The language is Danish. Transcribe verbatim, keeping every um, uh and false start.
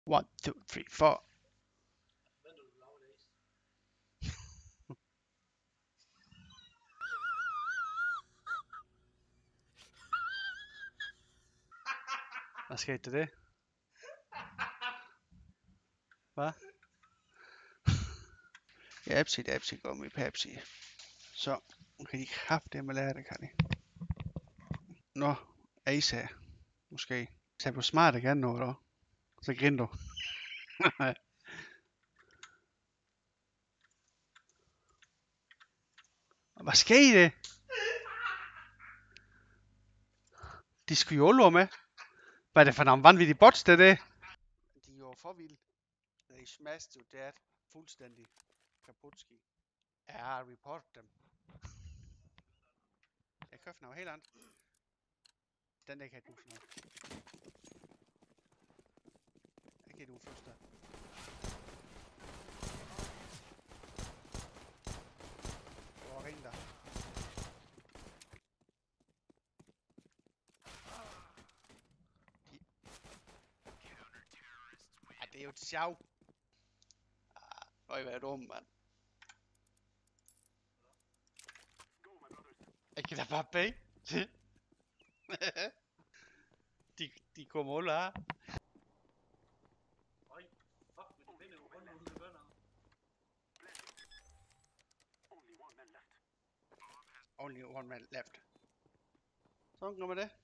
One, two, three, four. Hvad skete der det? Hvad? Japsi, dapsi, gummi, Pepsi. Så, nu kan de kraftedeme lære det, kan de. Nå, Asa. Måske. Så er du smart igen nu, eller? Så griner du. Hvad skete det? De skulle jo lure med. Hvad er det for nogle vanvittige bots, det der? De er jo for vilde. They smashed you dead. Fuldstændig. Kaputski. Ja, report dem. Jeg købte noget helt andet. Den der kan du for noget. Jeg kan du først der. Hvor ring der? Ja, det er jo et sjov. Øj, hvad er dum, mand. Jeg kan da bare bage. de, de kommer alle her. Only one man left. Sådan går med det.